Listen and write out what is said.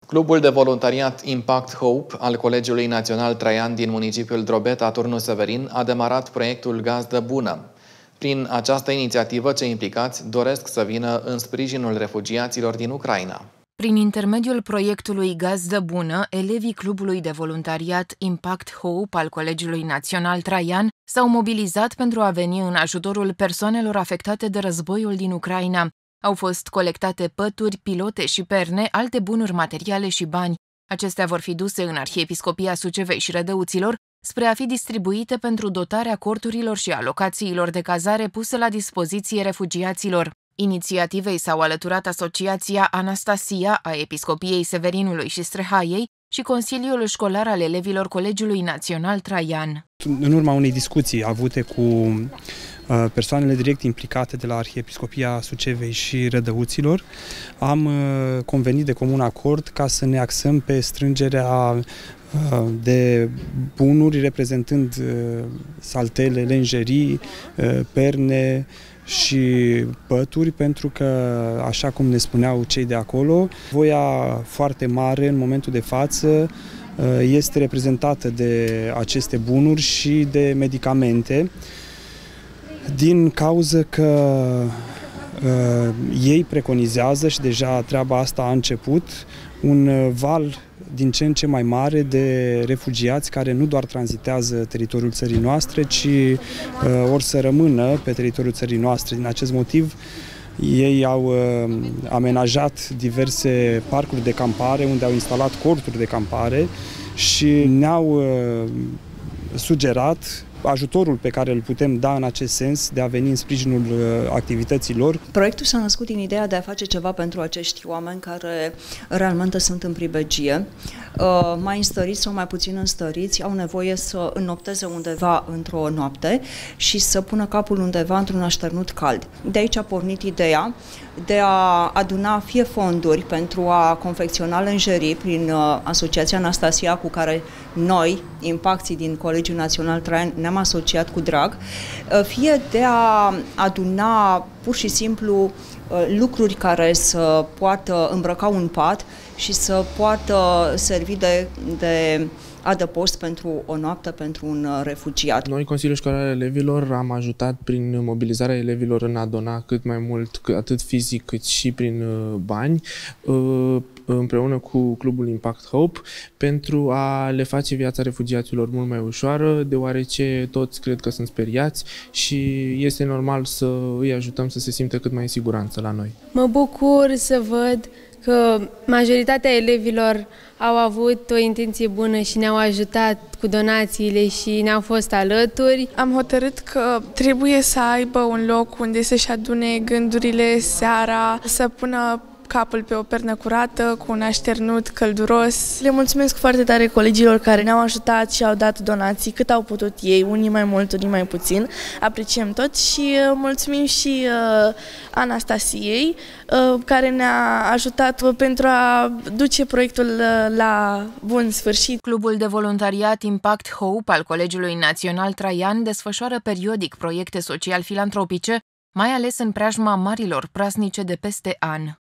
Clubul de voluntariat Impact Hope al Colegiului Național Traian din municipiul Drobeta, Turnul Severin, a demarat proiectul Gazdă Bună. Prin această inițiativă, cei implicați doresc să vină în sprijinul refugiaților din Ucraina. Prin intermediul proiectului Gazdă Bună, elevii Clubului de Voluntariat Impact Hope al Colegiului Național Traian s-au mobilizat pentru a veni în ajutorul persoanelor afectate de războiul din Ucraina. Au fost colectate pături, pilote și perne, alte bunuri materiale și bani. Acestea vor fi duse în Arhiepiscopia Sucevei și Rădăuților spre a fi distribuite pentru dotarea corturilor și alocațiilor de cazare puse la dispoziție refugiaților. Inițiativei s-au alăturat Asociația Anastasia a Episcopiei Severinului și Strehaiei și Consiliul Școlar al Elevilor Colegiului Național Traian. În urma unei discuții avute cu persoanele direct implicate de la Arhiepiscopia Sucevei și Rădăuților, am convenit de comun acord ca să ne axăm pe strângerea de bunuri reprezentând saltele, lenjerii, perne și pături, pentru că, așa cum ne spuneau cei de acolo, voia foarte mare în momentul de față este reprezentată de aceste bunuri și de medicamente, din cauză că ei preconizează, și deja treaba asta a început, un val din ce în ce mai mare de refugiați care nu doar tranzitează teritoriul țării noastre, ci or să rămână pe teritoriul țării noastre. Din acest motiv, ei au amenajat diverse parcuri de campare, unde au instalat corturi de campare și ne-au sugerat ajutorul pe care îl putem da în acest sens, de a veni în sprijinul activităților. Proiectul s-a născut din ideea de a face ceva pentru acești oameni care realmente sunt în pribegie, mai înstăriți sau mai puțin înstăriți, au nevoie să înnopteze undeva într-o noapte și să pună capul undeva într-un așternut cald. De aici a pornit ideea de a aduna fie fonduri pentru a confecționa lenjerii prin Asociația Anastasia, cu care noi, impacții din Colegiul Național Traian, ne-am asociat cu drag, fie de a aduna pur și simplu lucruri care să poată îmbrăca un pat și să poată servi de adăpost pentru o noapte pentru un refugiat. Noi, Consiliul Școlar al Elevilor, am ajutat prin mobilizarea elevilor în a dona cât mai mult, atât fizic cât și prin bani, împreună cu Clubul Impact Hope, pentru a le face viața refugiaților mult mai ușoară, deoarece toți cred că sunt speriați și este normal să îi ajutăm să se simtă cât mai în siguranță la noi. Mă bucur să văd că majoritatea elevilor au avut o intenție bună și ne-au ajutat cu donațiile și ne-au fost alături. Am hotărât că trebuie să aibă un loc unde să-și adune gândurile seara, să pună capul pe o pernă curată, cu un așternut călduros. Le mulțumesc foarte tare colegilor care ne-au ajutat și au dat donații cât au putut ei, unii mai mult, unii mai puțin. Apreciem tot și mulțumim și Anastasiei, care ne-a ajutat pentru a duce proiectul la bun sfârșit. Clubul de voluntariat Impact Hope al Colegiului Național Traian desfășoară periodic proiecte social-filantropice, mai ales în preajma marilor praznice de peste an.